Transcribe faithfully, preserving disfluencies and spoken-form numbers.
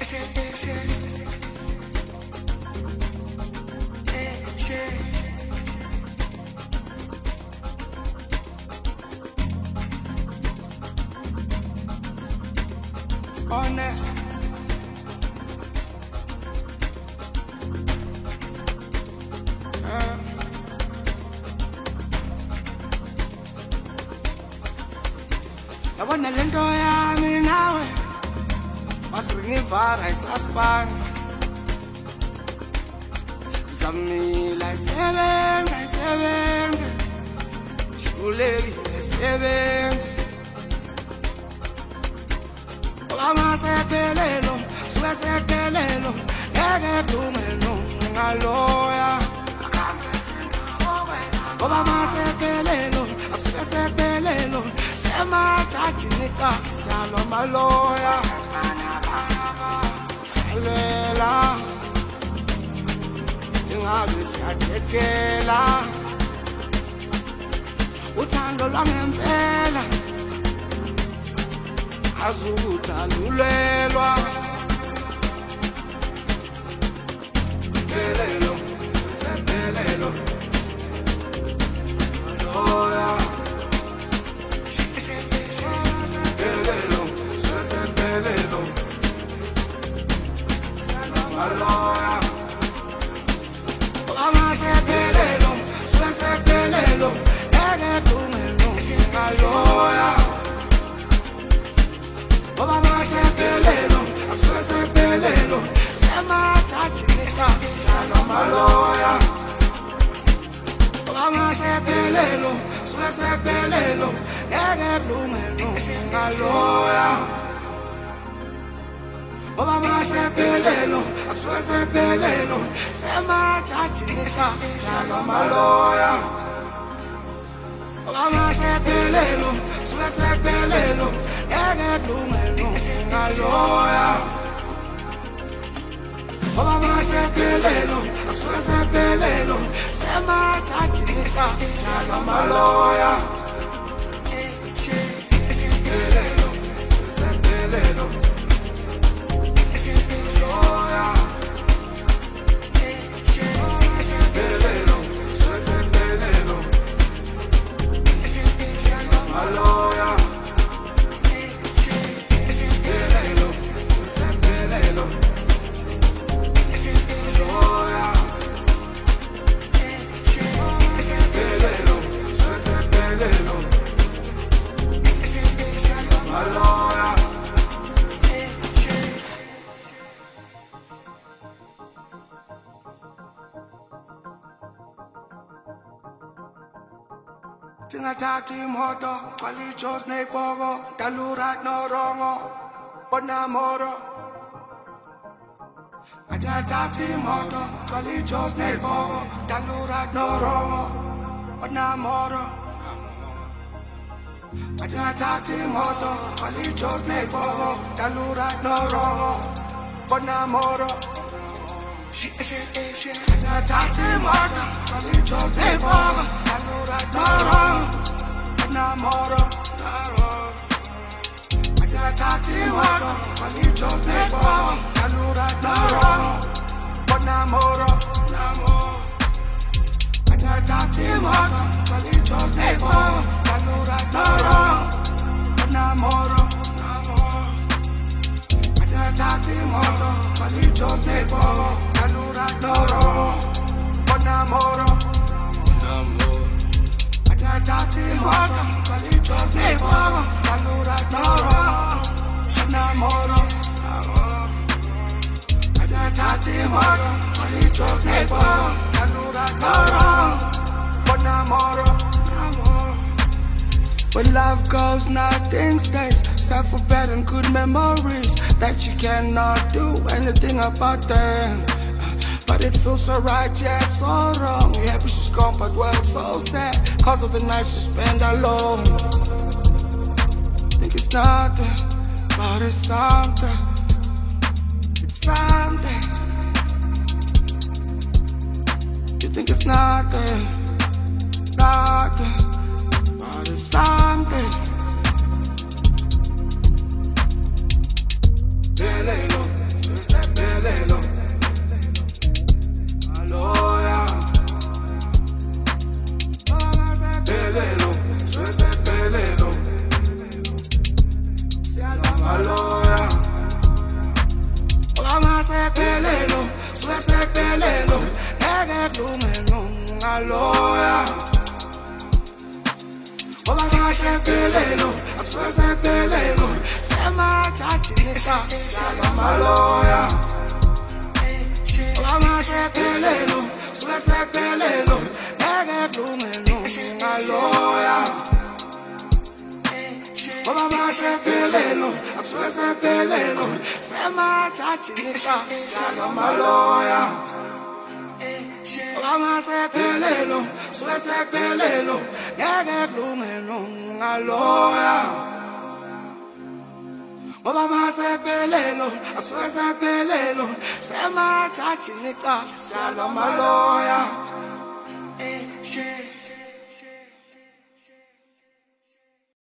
Honest. Uh. Yabona lento yami nawe masingivara isaspani zamila isebenza isebenza juleki isebenza Obama sepelelo suka sepelelo ngeke dumelo ngaloya Obama sepelelo suka sepelelo sema chachinita salo maloya salela ingabe siyathethela uthando lwangempela azuthandulelwa pelelo sepelelo loya pelelo sepelelo loya Obama sepelelo sepelelo ege tumelo loya Obama sepelelo, asura sepelelo, sema chachinita, saloma loya. Obama sepelelo, asura sepelelo, ege lumelo, ngaloya. Obama sepelelo, asura sepelelo, sema chachinita, saloma loya. Obama sepelelo, asura sepelelo, ege lumelo, ngaloya. Obama sepelelo, asura sepelelo, sema chachinita, saloma loya. Sepelelo, sepelelo, loya. Sepelelo, sepelelo, loya. Tingatati moto, kwali chos ne pogo, talurat no rongo, bona moro. Tingatati moto, kwali chos ne pogo, talurat no rongo, bona moro. Tingatati moto, kwali chos ne pogo, talurat no rongo, bona moro. She she she Tingatati moto, kwali chos ne pogo, talurat no rongo. Namoro, namoro. Tingatati moto, kwali chos ne pogo, talurat no rongo, bona moro, namoro. Tingatati moto, kwali chos ne pogo, talurat no rongo, bona moro, namoro. Tingatati moto, kwali chos ne pogo, talurat no rongo, bona moro, namoro. Tingatati moto, kwali chos ne pogo, talurat no rongo, namoro, namoro. Tingatati moto, kwali chos ne pogo, talurat no rongo, bona moro, namoro. When love goes, nothing stays, except for bad and good memories that you cannot do anything about them. But it feels so right, yeah, it's so wrong. You're happy she's gone, but well, so sad, cause of the nights you spend alone. Think it's nothing, but it's something. It's something. You think it's nothing, nothing, but it's something. Pelelo, ngaloya ngoba ngashekelelo akusuke sephelelo semajaji ngisala maloya ngoba ngashekelelo suke sephelelo ngeke kulungelo ngaloya ngoba ngashekelelo akusuke sephelelo semajaji ngisala maloya Lama sephelelo, suke sephelelo, ngeke kulungelo ngaloya. Ngoba masephelelo, akusuke sephelelo, semajaji licala salo maloya.